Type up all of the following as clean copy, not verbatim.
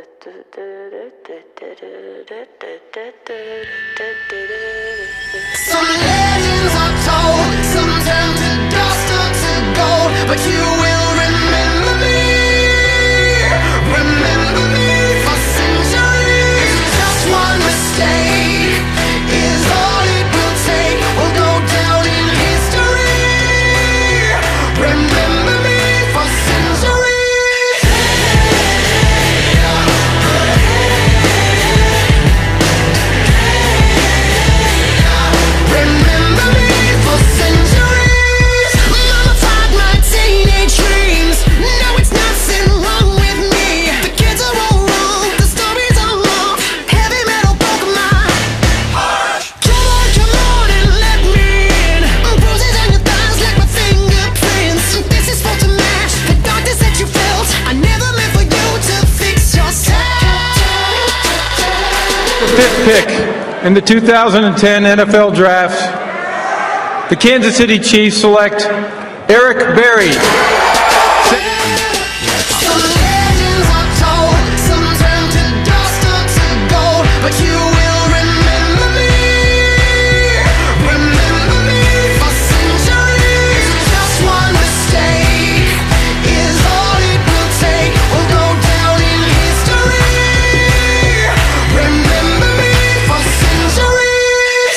Some legends are told, some turn to dust or to gold, but you will remember me for centuries. Just one mistake is all it will take. We'll go down in history. Remember me for centuries. Remember me for centuries. Mama tied my teenage dreams. No, it's nothing wrong with me. The kids are all wrong, the stories are wrong. Heavy metal broke my heart. Come on and let me in. Bruises on your thighs like my fingerprints. This is for to match the darkness that you felt. I never meant for you to fix yourself. The fifth pick in the 2010 NFL Draft, the Kansas City Chiefs select Eric Berry. Some legends are told, some turn to dust or to gold, but you will remember me for centuries. Just one mistake is all it will take. We'll go down in history. Remember me for centuries.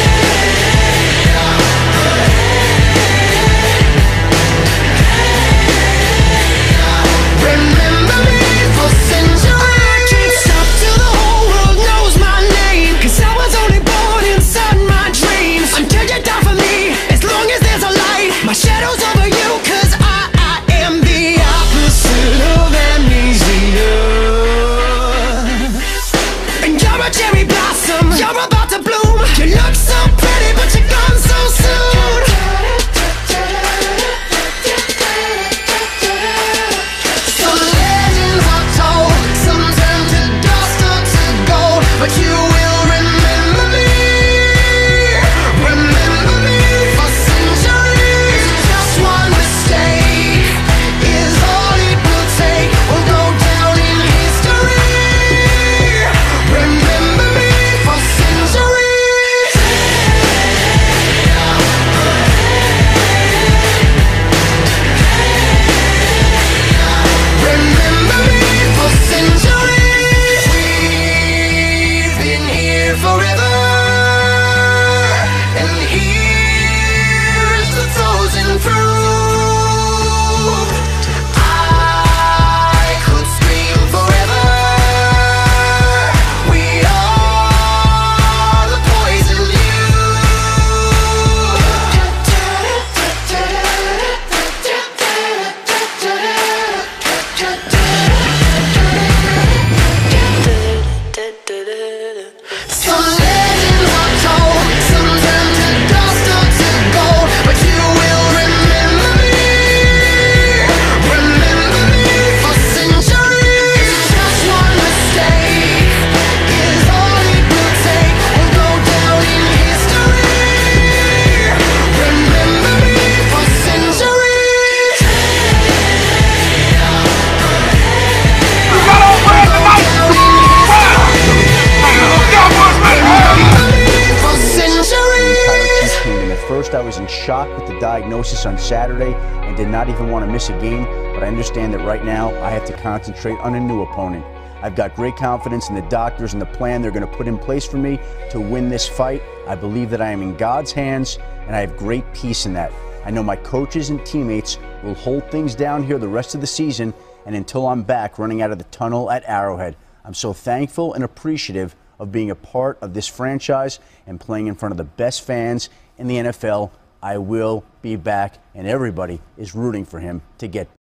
Remember me for centuries. I can't stop till the whole world knows my name, 'cause I was only born inside my dreams. Until you die for me, as long as there's a light, my shadow's over you, 'cause I am the opposite of amnesia. And you're a cherry blossom, you're about to bloom. You look so pretty, but you're gone so soon. Some legends are told, some turn to dust or to gold, but you will remember me for centuries. Just one mistake is all it will take. We'll go down in history. Remember me for centuries. Remember me for centuries. We've been here forever, and here's the frozen proof. I could scream forever. We are the poison Some legends are told, some turn to dust or to gold, but you will remember me for centuries. Just one mistake is all it will take. We'll go down in history. Remember me for centuries. For centuries. At first, I was in shock with the diagnosis on Saturday and did not even want to miss a game, but I understand that right now I have to concentrate on a new opponent. I've got great confidence in the doctors and the plan they're going to put in place for me to win this fight. I believe that I am in God's hands, and I have great peace in that. I know my coaches and teammates will hold things down here the rest of the season and until I'm back running out of the tunnel at Arrowhead. I'm so thankful and appreciative of being a part of this franchise and playing in front of the best fans in the NFL. I will be back, and everybody is rooting for him to get